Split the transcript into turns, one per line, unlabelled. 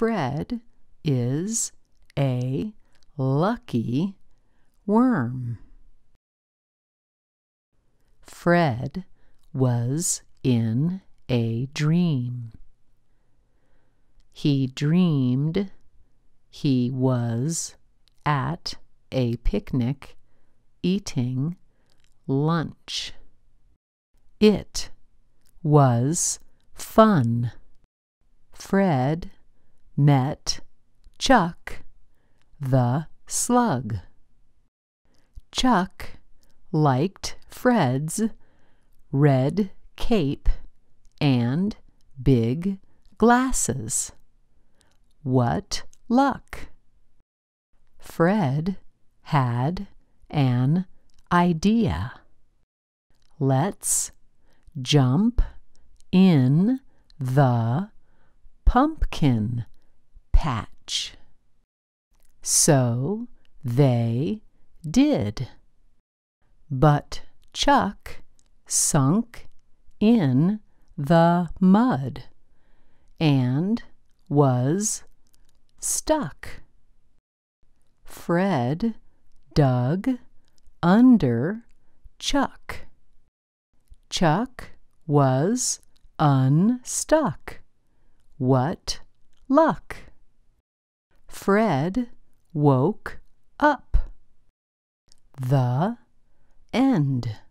Fred is a lucky worm. Fred was in a dream. He dreamed he was at a picnic eating lunch. It was fun. Fred met Chuck the slug. Chuck liked Fred's red cape and big glasses. What luck! Fred had an idea. Let's jump in the pumpkin patch. So they did. But Chuck sunk in the mud and was stuck. Fred dug under Chuck. Chuck was unstuck. What luck! Fred woke up. The end.